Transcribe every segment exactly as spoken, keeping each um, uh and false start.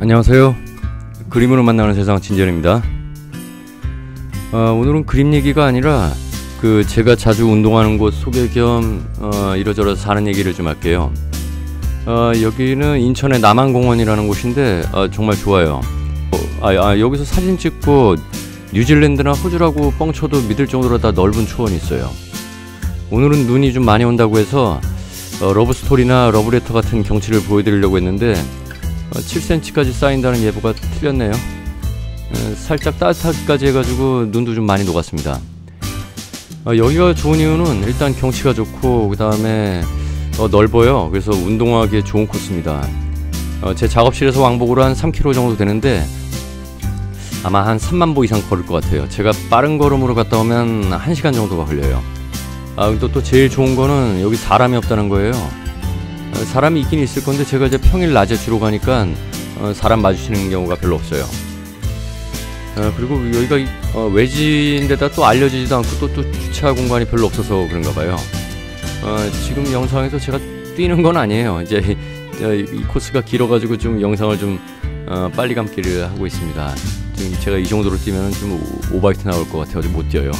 안녕하세요. 그림으로 만나는 세상 진재현입니다. 어, 오늘은 그림 얘기가 아니라 그 제가 자주 운동하는 곳 소개 겸 어, 이러저러 사는 얘기를 좀 할게요. 어, 여기는 인천의 남한공원이라는 곳인데 어, 정말 좋아요. 어, 아, 아, 여기서 사진 찍고 뉴질랜드나 호주라고 뻥쳐도 믿을 정도로 다 넓은 초원이 있어요. 오늘은 눈이 좀 많이 온다고 해서 어, 러브스토리나 러브레터 같은 경치를 보여드리려고 했는데 어, 칠 센티미터까지 쌓인다는 예보가 틀렸네요. 어, 살짝 따뜻하기까지 해가지고 눈도 좀 많이 녹았습니다. 어, 여기가 좋은 이유는 일단 경치가 좋고 그 다음에 어, 넓어요. 그래서 운동하기에 좋은 코스입니다. 어, 제 작업실에서 왕복으로 한 삼 킬로미터 정도 되는데 아마 한 삼만 보 이상 걸을 것 같아요. 제가 빠른 걸음으로 갔다 오면 한 시간 정도가 걸려요. 아, 또, 또 제일 좋은 거는 여기 사람이 없다는 거예요. 어, 사람이 있긴 있을 건데 제가 이제 평일 낮에 주로 가니까 어, 사람 마주치는 경우가 별로 없어요. 어, 그리고 여기가 어, 외지인데다 또 알려지지도 않고 또, 또 주차 공간이 별로 없어서 그런가 봐요. 어, 지금 영상에서 제가 뛰는 건 아니에요. 이제 이, 이 코스가 길어가지고 좀 영상을 좀 어, 빨리 감기를 하고 있습니다. 지금 제가 이 정도로 뛰면 좀 오바이트 나올 것 같아요. 못 뛰어요.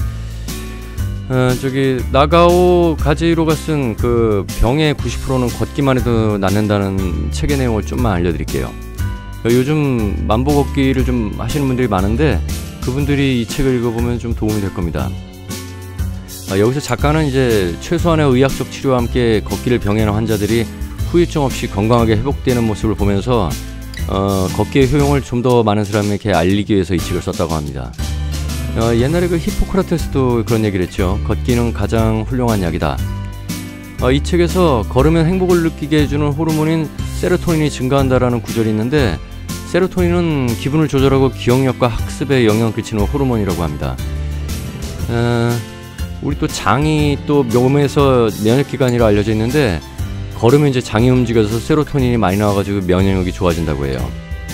어, 저기 나가오 가지로가 쓴 그 병의 구십 퍼센트는 걷기만 해도 낫는다는 책의 내용을 좀만 알려드릴게요. 요즘 만보 걷기를 좀 하시는 분들이 많은데 그분들이 이 책을 읽어보면 좀 도움이 될 겁니다. 아, 여기서 작가는 이제 최소한의 의학적 치료와 함께 걷기를 병행하는 환자들이 후유증 없이 건강하게 회복되는 모습을 보면서 어, 걷기의 효용을 좀 더 많은 사람에게 알리기 위해서 이 책을 썼다고 합니다. 어, 옛날에 그 히포크라테스도 그런 얘기를 했죠. 걷기는 가장 훌륭한 약이다. 어, 이 책에서 걸으면 행복을 느끼게 해주는 호르몬인 세로토닌이 증가한다라는 구절이 있는데 세로토닌은 기분을 조절하고 기억력과 학습에 영향을 끼치는 호르몬이라고 합니다. 어, 우리 또 장이 또 몸에서 면역기관이라 알려져 있는데 걸으면 이제 장이 움직여서 세로토닌이 많이 나와가지고 면역력이 좋아진다고 해요.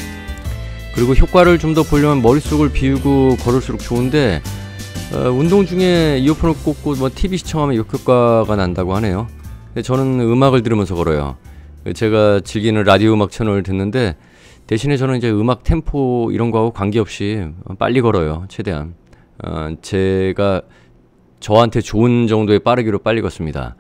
그리고 효과를 좀 더 보려면 머릿속을 비우고 걸을수록 좋은데 어, 운동 중에 이어폰을 꽂고 뭐 티비 시청하면 역효과가 난다고 하네요. 근데 저는 음악을 들으면서 걸어요. 제가 즐기는 라디오 음악 채널을 듣는데 대신에 저는 이제 음악 템포 이런 거하고 관계없이 빨리 걸어요. 최대한 어, 제가 저한테 좋은 정도의 빠르기로 빨리 걷습니다.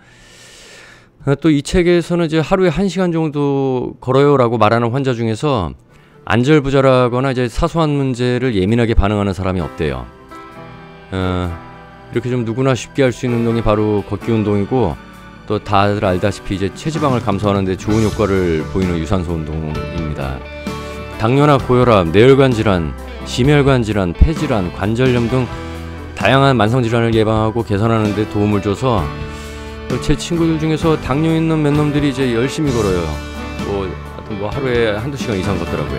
또 이 책에서는 이제 하루에 한 시간 정도 걸어요 라고 말하는 환자 중에서 안절부절하거나 이제 사소한 문제를 예민하게 반응하는 사람이 없대요. 어, 이렇게 좀 누구나 쉽게 할 수 있는 운동이 바로 걷기 운동이고 또 다들 알다시피 이제 체지방을 감소하는 데 좋은 효과를 보이는 유산소 운동입니다. 당뇨나 고혈압, 뇌혈관 질환, 심혈관 질환, 폐질환, 관절염 등 다양한 만성 질환을 예방하고 개선하는 데 도움을 줘서 제 친구들 중에서 당뇨 있는 몇 놈들이 이제 열심히 걸어요. 뭐, 하여튼 뭐 하루에 한두 시간 이상 걷더라고요.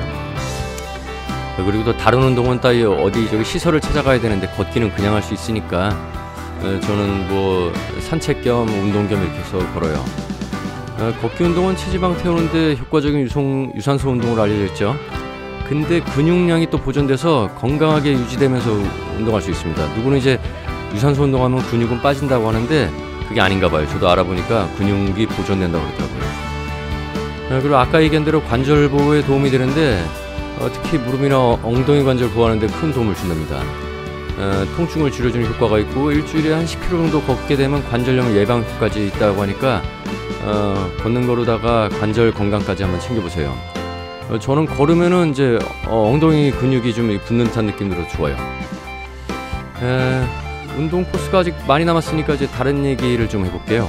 그리고 또 다른 운동은 따위 어디 저기 시설을 찾아가야 되는데 걷기는 그냥 할 수 있으니까 저는 뭐 산책 겸 운동 겸 이렇게 해서 걸어요. 걷기 운동은 체지방 태우는데 효과적인 유성, 유산소 운동으로 알려져 있죠. 근데 근육량이 또 보존돼서 건강하게 유지되면서 운동할 수 있습니다. 누구는 이제 유산소 운동하면 근육은 빠진다고 하는데 그게 아닌가 봐요. 저도 알아보니까 근육이 보존된다고 그러더라고요. 그리고 아까 얘기한 대로 관절 보호에 도움이 되는데 어, 특히 무릎이나 엉덩이 관절 보호하는 데 큰 도움을 준답니다. 어, 통증을 줄여주는 효과가 있고 일주일에 한 십 킬로미터 정도 걷게 되면 관절염 예방 효과까지 있다고 하니까 어, 걷는 거로다가 관절 건강까지 한번 챙겨보세요. 어, 저는 걸으면은 이제 어, 엉덩이 근육이 좀 붙는 듯한 느낌 들어서 좋아요. 에, 운동 코스가 아직 많이 남았으니까 이제 다른 얘기를 좀 해볼게요.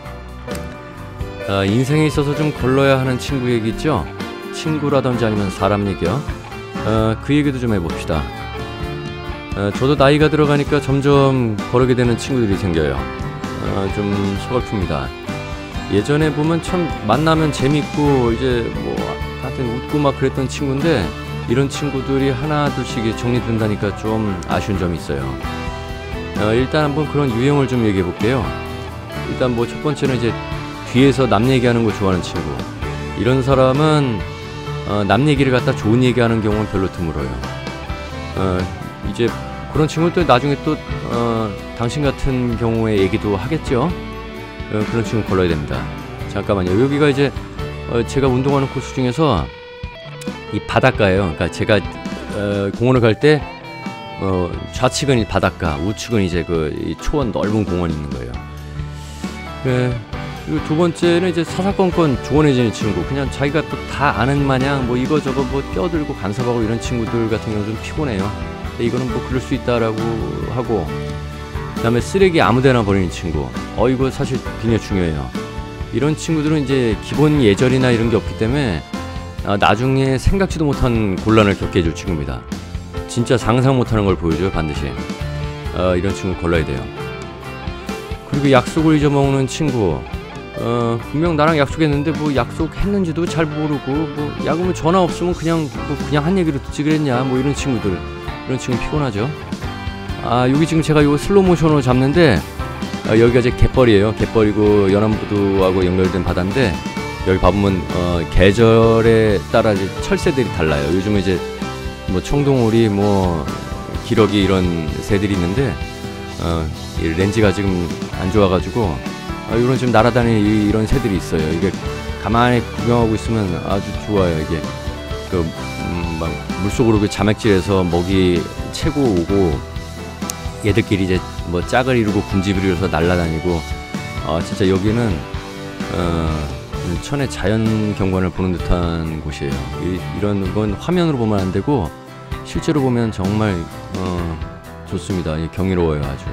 아, 인생에 있어서 좀 걸러야 하는 친구 얘기 있죠? 친구라든지 아니면 사람 얘기요. 어, 그 얘기도 좀 해봅시다. 어, 저도 나이가 들어가니까 점점 거르게 되는 친구들이 생겨요. 어, 좀 서글픕니다. 예전에 보면 참 만나면 재밌고 이제 뭐 하여튼 웃고 막 그랬던 친구인데 이런 친구들이 하나 둘씩 정리된다니까 좀 아쉬운 점이 있어요. 어, 일단 한번 그런 유형을 좀 얘기해 볼게요. 일단 뭐 첫 번째는 이제 뒤에서 남 얘기하는 거 좋아하는 친구. 이런 사람은 어, 남 얘기를 갖다 좋은 얘기하는 경우는 별로 드물어요. 어, 이제 그런 친구는 또 나중에 또 어, 당신 같은 경우의 얘기도 하겠죠. 어, 그런 친구 걸러야 됩니다. 잠깐만요. 여기가 이제 어, 제가 운동하는 코스 중에서 이 바닷가예요. 그러니까 제가 어, 공원을 갈 때 어, 좌측은 이 바닷가, 우측은 이제 그 이 초원 넓은 공원이 있는 거예요. 네. 그리고 두 번째는 이제 사사건건 조언해지는 친구. 그냥 자기가 또 다 아는 마냥 뭐 이거저거 뭐 껴들고 간섭하고 이런 친구들 같은 경우는 좀 피곤해요. 근데 이거는 뭐 그럴 수 있다라고 하고, 그 다음에 쓰레기 아무데나 버리는 친구. 어 이거 사실 굉장히 중요해요. 이런 친구들은 이제 기본 예절이나 이런 게 없기 때문에 아, 나중에 생각지도 못한 곤란을 겪게 해줄 친구입니다. 진짜 상상 못하는 걸 보여줘요. 반드시 어, 이런 친구 골라야 돼요. 그리고 약속을 잊어먹는 친구. 어, 분명 나랑 약속했는데 뭐 약속했는지도 잘 모르고, 뭐 야구면 전화 없으면 그냥 뭐 그냥 한 얘기로 듣지 그랬냐, 뭐 이런 친구들. 이런 친구 피곤하죠. 아 여기 지금 제가 요 슬로우 모션으로 잡는데 아, 여기가 이제 갯벌이에요. 갯벌이고 연안부두하고 연결된 바다인데, 여기 봐보면 어, 계절에 따라 이제 철새들이 달라요. 요즘은 이제 뭐 청동오리, 뭐 기러기 이런 새들이 있는데 어, 이 렌즈가 지금 안 좋아가지고 어, 이런 지금 날아다니는 이, 이런 새들이 있어요. 이게 가만히 구경하고 있으면 아주 좋아요. 이게 그 음, 막 물속으로 그 자맥질해서 먹이 채고 오고, 얘들끼리 이제 뭐 짝을 이루고 군집을 이루어서 날아다니고, 어, 진짜 여기는 어, 천의 자연 경관을 보는 듯한 곳이에요. 이, 이런 건 화면으로 보면 안 되고 실제로 보면 정말 어, 좋습니다. 경이로워요, 아주.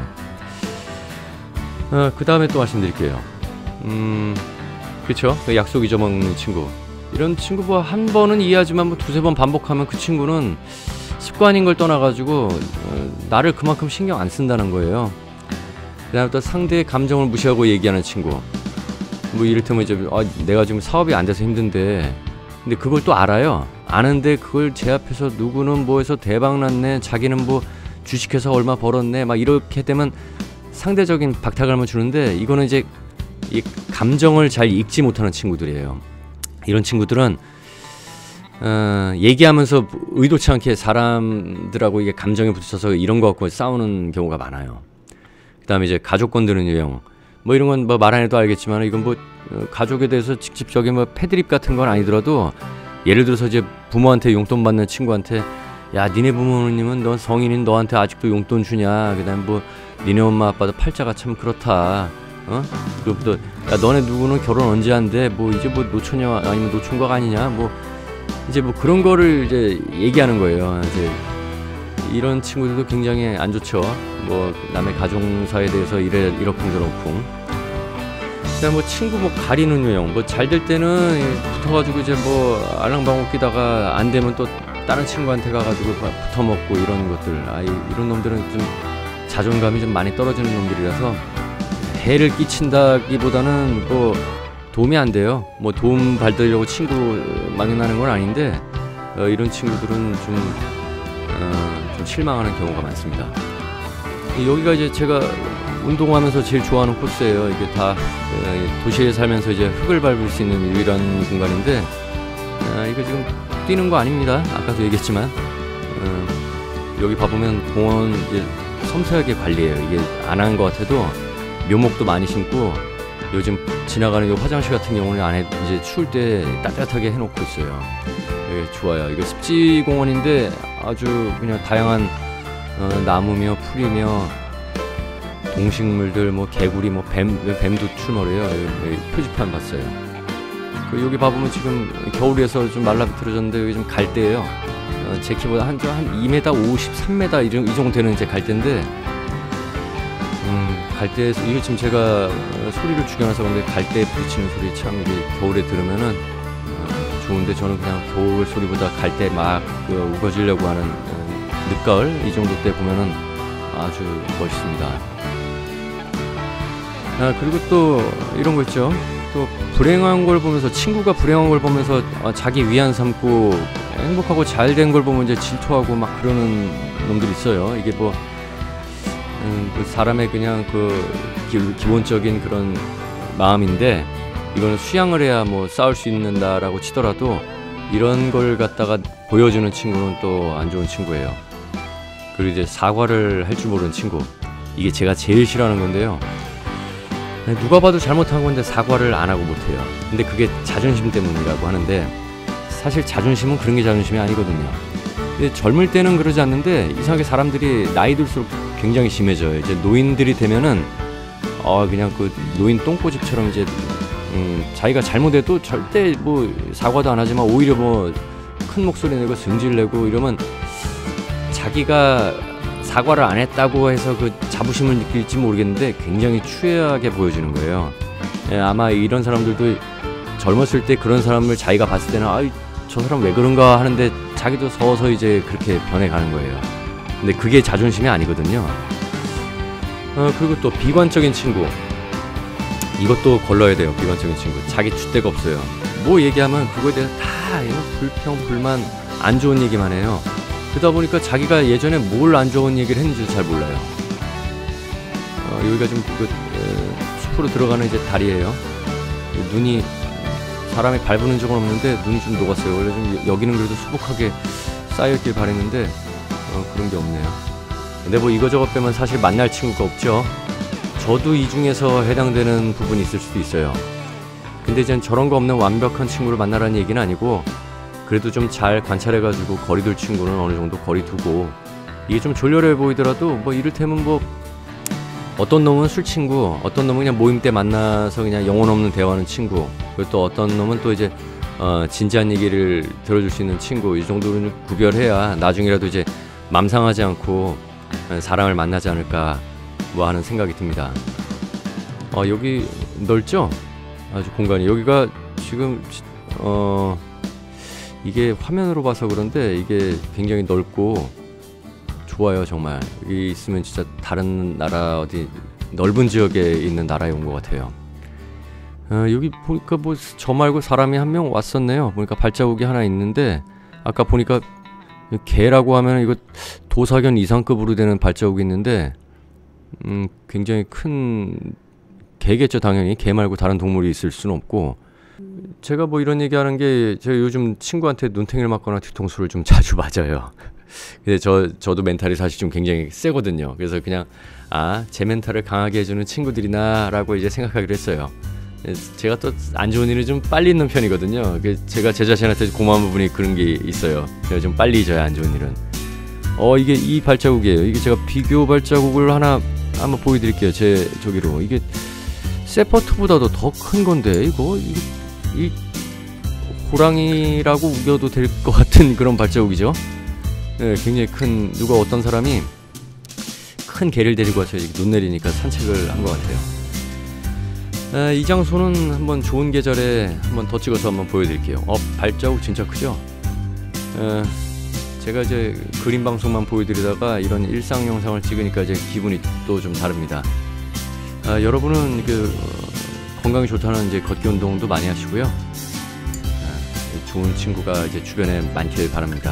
어, 그 다음에 또 말씀드릴게요. 음, 그쵸? 약속 잊어먹는 친구. 이런 친구 뭐 한 번은 이해하지만 뭐 두세 번 반복하면 그 친구는 습관인 걸 떠나가지고 어, 나를 그만큼 신경 안 쓴다는 거예요. 그 다음에 또 상대의 감정을 무시하고 얘기하는 친구. 뭐 이를테면 이제 아, 내가 지금 사업이 안 돼서 힘든데, 근데 그걸 또 알아요. 아는데 그걸 제 앞에서 누구는 뭐 해서 대박 났네, 자기는 뭐 주식해서 얼마 벌었네, 막 이렇게 되면 상대적인 박탈감을 주는데, 이거는 이제 이 감정을 잘 읽지 못하는 친구들이에요. 이런 친구들은 어, 얘기하면서 의도치 않게 사람들하고 이게 감정에 부딪혀서 이런 거 갖고 싸우는 경우가 많아요. 그 다음에 이제 가족 건드는 유형. 뭐 이런 건 뭐 말 안 해도 알겠지만, 이건 뭐 어, 가족에 대해서 직접적인 뭐 패드립 같은 건 아니더라도, 예를 들어서 이제 부모한테 용돈 받는 친구한테 야 니네 부모님은 넌 성인인 너한테 아직도 용돈 주냐, 그 다음에 뭐 니네 엄마 아빠도 팔자가 참 그렇다, 어? 그것부터 야 너네 누구는 결혼 언제 한대, 뭐 이제 뭐 노처녀 아니면 노총각 아니냐, 뭐 이제 뭐 그런 거를 이제 얘기하는 거예요. 이제 이런 친구들도 굉장히 안 좋죠. 뭐 남의 가정사에 대해서 이래 이러쿵저러쿵. 그다음 뭐 친구 뭐 가리는 유형. 뭐 잘 될 때는 붙어가지고 이제 뭐 알랑방울 끼다가 안 되면 또 다른 친구한테 가가지고 붙어 먹고 이런 것들. 아 이런 놈들은 좀 자존감이 좀 많이 떨어지는 놈들이라서 해를 끼친다기보다는 뭐 도움이 안 돼요. 뭐 도움 받으려고 친구 만나는 건 아닌데 어, 이런 친구들은 좀, 어, 좀 실망하는 경우가 많습니다. 여기가 이제 제가 운동하면서 제일 좋아하는 코스예요. 이게 다 어, 도시에 살면서 이제 흙을 밟을 수 있는 유일한 공간인데 어, 이거 지금 뛰는 거 아닙니다. 아까도 얘기했지만 어, 여기 봐보면 공원 이제 섬세하게 관리해요. 이게 안 한 것 같아도 묘목도 많이 심고, 요즘 지나가는 이 화장실 같은 경우는 안에 이제 추울 때 따뜻하게 해놓고 있어요. 되게 좋아요. 이거 습지공원인데 아주 그냥 다양한 어, 나무며 풀이며 동식물들, 뭐 개구리, 뭐 뱀, 뱀도 출몰해요. 여기, 여기 표지판 봤어요. 그 여기 봐보면 지금 겨울에서 좀 말라비틀어졌는데 여기 좀 갈대예요. 어, 제 키보다 한, 한 이 미터 오십, 삼 미터 이 정도 되는 이제 갈대인데, 음, 갈대에서 이게 지금 제가 소리를 죽여놔서 그런데 갈대에 부딪히는 소리 참 이게 겨울에 들으면은 어, 좋은데, 저는 그냥 겨울 소리보다 갈대 막 그, 우거지려고 하는 어, 늦가을 이 정도 때 보면은 아주 멋있습니다. 아, 그리고 또 이런 거 있죠. 또 불행한 걸 보면서, 친구가 불행한 걸 보면서 어, 자기 위안 삼고 행복하고 잘 된 걸 보면 이제 질투하고 막 그러는 놈들이 있어요. 이게 뭐 음, 그 사람의 그냥 그 기, 기본적인 그런 마음인데, 이거는 수양을 해야 뭐 싸울 수 있는다라고 치더라도 이런 걸 갖다가 보여주는 친구는 또 안 좋은 친구예요. 그리고 이제 사과를 할 줄 모르는 친구, 이게 제가 제일 싫어하는 건데요. 누가 봐도 잘못한 건데 사과를 안 하고 못해요. 근데 그게 자존심 때문이라고 하는데, 사실 자존심은 그런 게 자존심이 아니거든요. 근데 젊을 때는 그러지 않는데 이상하게 사람들이 나이 들수록 굉장히 심해져요. 이제 노인들이 되면은 어 그냥 그 노인 똥꼬집처럼 이제 음 자기가 잘못해도 절대 뭐 사과도 안 하지만 오히려 뭐 큰 목소리 내고 승질 내고 이러면 자기가 사과를 안 했다고 해서 그 자부심을 느낄지 모르겠는데 굉장히 추하게 보여지는 거예요. 예, 아마 이런 사람들도 젊었을 때 그런 사람을 자기가 봤을 때는 아, 저 사람 왜 그런가 하는데 자기도 서서 이제 그렇게 변해가는 거예요. 근데 그게 자존심이 아니거든요. 어, 그리고 또 비관적인 친구, 이것도 걸러야 돼요. 비관적인 친구, 자기 줏대가 없어요. 뭐 얘기하면 그거에 대해서 다 불평, 불만, 안 좋은 얘기만 해요. 그러다 보니까 자기가 예전에 뭘 안 좋은 얘기를 했는지도 잘 몰라요. 어, 여기가 좀 그, 에, 숲으로 들어가는 이제 다리예요. 눈이 사람이 밟은 적은 없는데 눈이 좀 녹았어요. 원래 좀 여기는 그래도 수북하게 쌓여있길 바랬는데 어, 그런 게 없네요. 근데 뭐 이거저거 빼면 사실 만날 친구가 없죠. 저도 이 중에서 해당되는 부분이 있을 수도 있어요. 근데 이제 저런 거 없는 완벽한 친구를 만나라는 얘기는 아니고 그래도 좀 잘 관찰해가지고 거리 둘 친구는 어느 정도 거리 두고 이게 좀 졸렬해 보이더라도 뭐 이를테면 뭐 어떤 놈은 술 친구, 어떤 놈은 그냥 모임 때 만나서 그냥 영혼 없는 대화하는 친구, 그리고 또 어떤 놈은 또 이제 어 진지한 얘기를 들어줄 수 있는 친구, 이 정도는 구별해야 나중이라도 이제 맘 상하지 않고 사람을 만나지 않을까 뭐 하는 생각이 듭니다. 어 여기 넓죠? 아주 공간이 여기가 지금 어 이게 화면으로 봐서 그런데 이게 굉장히 넓고 좋아요. 정말 여기 있으면 진짜 다른 나라 어디 넓은 지역에 있는 나라에 온 것 같아요. 어, 여기 보니까 뭐 저 말고 사람이 한 명 왔었네요. 보니까 발자국이 하나 있는데 아까 보니까 개라고 하면 이거 도사견 이상급으로 되는 발자국이 있는데 음 굉장히 큰 개겠죠. 당연히 개 말고 다른 동물이 있을 수는 없고, 제가 뭐 이런 얘기하는 게 제가 요즘 친구한테 눈탱이를 맞거나 뒤통수를 좀 자주 맞아요. 근데 저 저도 멘탈이 사실 좀 굉장히 세거든요. 그래서 그냥 아, 제 멘탈을 강하게 해주는 친구들이나라고 이제 생각하기로 했어요. 제가 또 안 좋은 일을 좀 빨리 잊는 편이거든요. 제가 제 자신한테 고마운 부분이 그런 게 있어요. 제가 좀 빨리 잊어요, 안 좋은 일은. 어 이게 이 발자국이에요. 이게 제가 비교 발자국을 하나 한번 보여드릴게요. 제 저기로 이게 세퍼트보다도 더 큰 건데 이거 이, 이 호랑이라고 우겨도 될 것 같은 그런 발자국이죠. 네, 굉장히 큰, 누가 어떤 사람이 큰 개를 데리고 와서 눈 내리니까 산책을 한 것 같아요. 아, 이 장소는 한번 좋은 계절에 한번 더 찍어서 한번 보여드릴게요. 어, 발자국 진짜 크죠? 아, 제가 이제 그림 방송만 보여드리다가 이런 일상 영상을 찍으니까 이제 기분이 또 좀 다릅니다. 아, 여러분은 그 어, 건강이 좋다는 이제 걷기 운동도 많이 하시고요. 아, 좋은 친구가 이제 주변에 많길 바랍니다.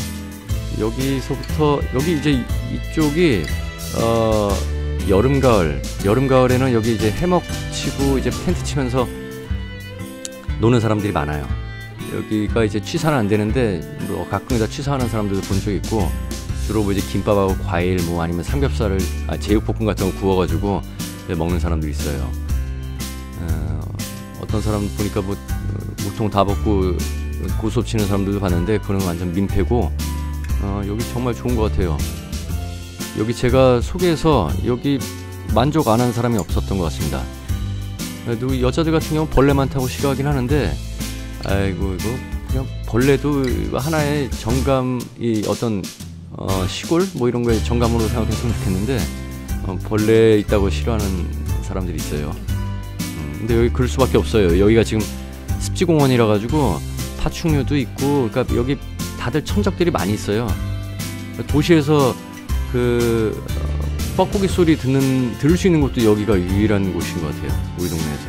여기서부터 여기 이제 이쪽이 어 여름 가을 여름 가을에는 여기 이제 해먹 치고 이제 텐트 치면서 노는 사람들이 많아요. 여기가 이제 취사는 안 되는데 뭐 가끔가다 취사하는 사람들도 본 적 있고, 주로 뭐 이제 김밥하고 과일 뭐 아니면 삼겹살을 아, 제육볶음 같은 거 구워가지고 먹는 사람도 있어요. 어, 어떤 사람 보니까 뭐 우통 다 벗고 고수업 치는 사람들도 봤는데 그건 완전 민폐고. 어, 여기 정말 좋은 것 같아요. 여기 제가 소개해서 여기 만족 안 하는 사람이 없었던 것 같습니다. 그래도 여자들 같은 경우는 벌레 많다고 싫어하긴 하는데, 아이고 이거 그냥 벌레도 하나의 정감이 어떤 어, 시골 뭐 이런 거에 정감으로 생각했으면 좋겠는데 어, 벌레 있다고 싫어하는 사람들이 있어요. 음, 근데 여기 그럴 수밖에 없어요. 여기가 지금 습지공원이라 가지고 파충류도 있고, 그러니까 여기 다들 천적들이 많이 있어요. 도시에서 그 어, 뻐꾸기 소리 듣는 들을 수 있는 곳도 여기가 유일한 곳인 것 같아요. 우리 동네에서.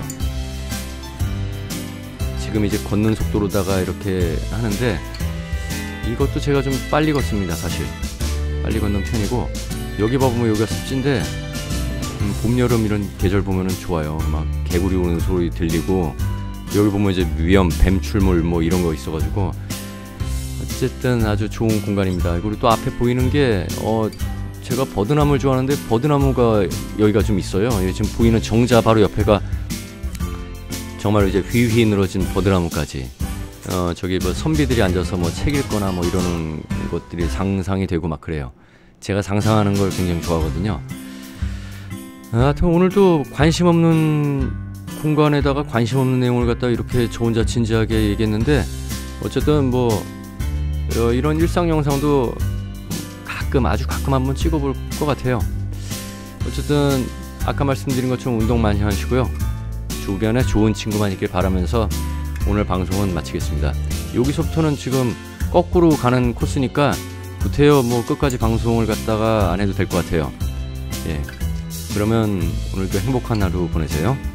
지금 이제 걷는 속도로다가 이렇게 하는데 이것도 제가 좀 빨리 걷습니다. 사실 빨리 걷는 편이고, 여기 봐보면 여기가 습지인데 음, 봄, 여름 이런 계절 보면은 좋아요. 막 개구리 오는 소리 들리고, 여기 보면 이제 위험, 뱀 출몰 뭐 이런 거 있어가지고 어쨌든 아주 좋은 공간입니다. 그리고 또 앞에 보이는 게 어 제가 버드나무를 좋아하는데 버드나무가 여기가 좀 있어요. 여기 지금 보이는 정자 바로 옆에가 정말 이제 휘휘 늘어진 버드나무까지 어 저기 뭐 선비들이 앉아서 뭐 책 읽거나 뭐 이러는 것들이 상상이 되고 막 그래요. 제가 상상하는 걸 굉장히 좋아하거든요. 하여튼 오늘도 관심 없는 공간에다가 관심 없는 내용을 갖다 이렇게 저 혼자 진지하게 얘기했는데, 어쨌든 뭐 어, 이런 일상 영상도 가끔 아주 가끔 한번 찍어볼 것 같아요. 어쨌든 아까 말씀드린 것처럼 운동 많이 하시고요. 주변에 좋은 친구만 있길 바라면서 오늘 방송은 마치겠습니다. 여기서부터는 지금 거꾸로 가는 코스니까 구태여 뭐 끝까지 방송을 갖다가 안 해도 될 것 같아요. 예. 그러면 오늘도 행복한 하루 보내세요.